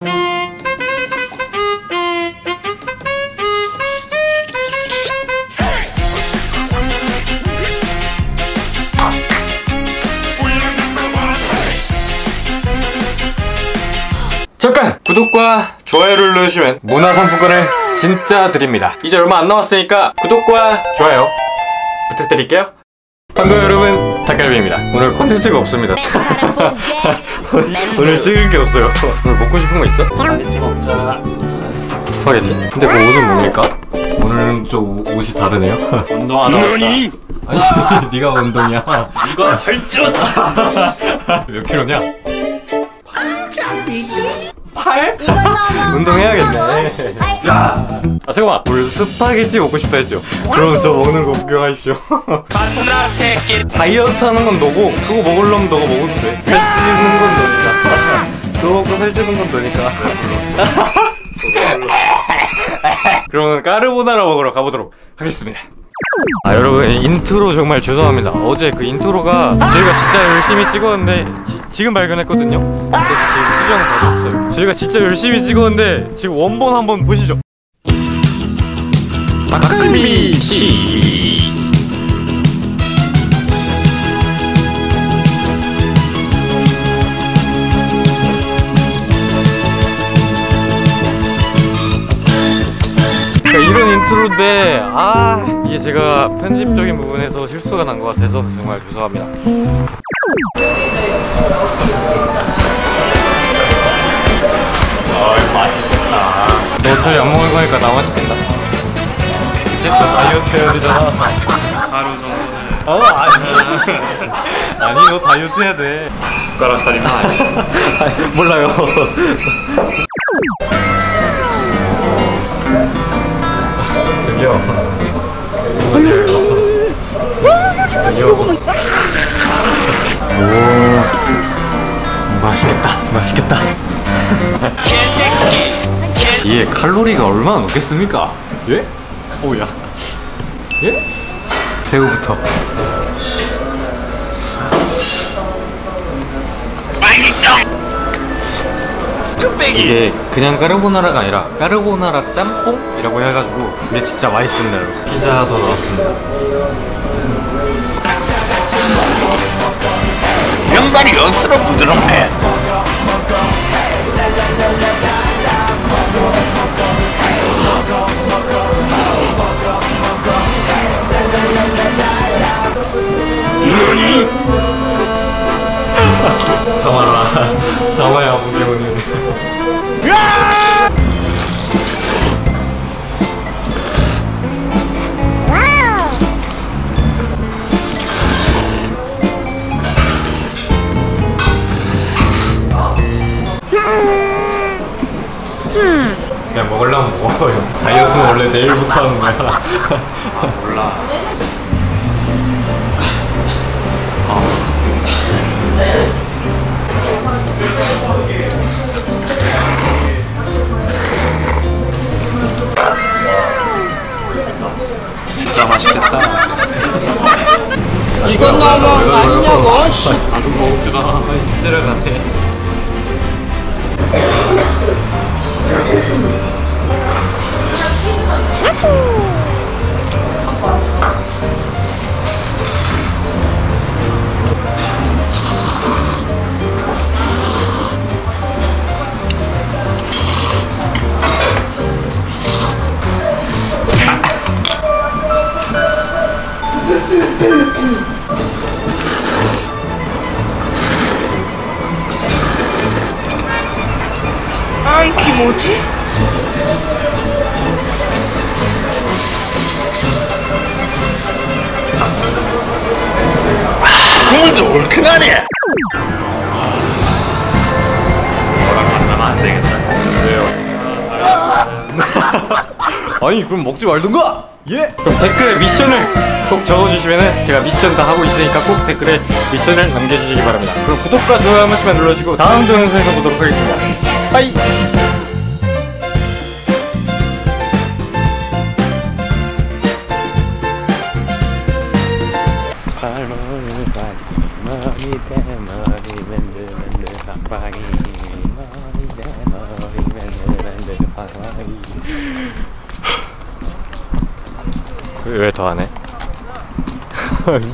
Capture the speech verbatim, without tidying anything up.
잠깐! 구독과 좋아요를 누르시면 문화상품권을 진짜 드립니다. 이제 얼마 안 남았으니까 구독과 좋아요 부탁드릴게요. 반가워요 여러분, 닭갈비입니다. 오늘 콘텐츠가 없습니다. 오늘 찍을 게 없어요. 오늘 먹고 싶은 거 있어? 스파게티 먹자. 스파게티? 근데 그 옷은 뭡니까? 오늘은 좀 옷이 다르네요. 운동하다 왔다. 아니 네가 운동이야. 이거 살쪄자. 몇 킬로냐? 팔? 운동해야겠네. 야, 아 잠깐만, 우리 스파게티 먹고 싶다 했죠? 그럼 저 먹는 거 구경하십시오. 다이어트 하는 건 너고 그거 먹으려면 너가 먹어도 돼. 살찌는 건 너니까. 너 먹고 살찌는 건 너니까. 그러면 까르보나라 먹으러 가보도록 하겠습니다. 아 여러분, 인트로 정말 죄송합니다. 어제 그 인트로가 저희가 진짜 열심히 찍었는데 지, 지금 발견했거든요. 그래서 지금 수정을 받았어요. 저희가 진짜 열심히 찍었는데 지금 원본 한번 보시죠. 닭갈비 티비. 이런 인트로인데 아 이게 제가 편집적인 부분에서 실수가 난 것 같아서 정말 죄송합니다. 아 이거 맛있겠다. 너 어차피 안 먹을 거니까 나만 시킨다. 이제 또 다이어트 해야 되잖아. 하루 정도는. 어 아니 아니 너 다이어트 해야 돼. 숟가락 살이만 아니야. 몰라요. 저기요. 어디요 이거? 저기요. 오, 맛있겠다. 맛있겠다. 이게 칼로리가 얼마나 넘겠습니까? 예? 오야. 예? 새우부터. 이게 그냥 까르보나라가 아니라 까르보나라 짬뽕이라고 해가지고 이게 진짜 맛있습니다 여러분. 피자도 나왔습니다. 면발이 연스러 부드럽네. 참아라. 참아야 무게오는. 그냥 먹으려면 먹어요. 다이어트는 원래 내일부터 하는 거야. 아 몰라. 진짜 맛있겠다. 이건 너무 많냐고. 아주 먹읍시다. 시대를 가네. 아, 이게 뭐지? 국물도 얼큰하네. 저랑 만나면 안 되겠다. 왜요? 아니 그럼 먹지 말든가! 예! 그럼 댓글에 미션을 꼭 적어주시면은 제가 미션 다 하고 있으니까 꼭 댓글에 미션을 남겨주시기 바랍니다. 그럼 구독과 좋아요 한 번씩만 눌러주시고 다음 동영상에서 보도록 하겠습니다. 빠이! 머리 대 머리 맨들 맨들 깜빡이 머리 대 머리 왜 더 안 해?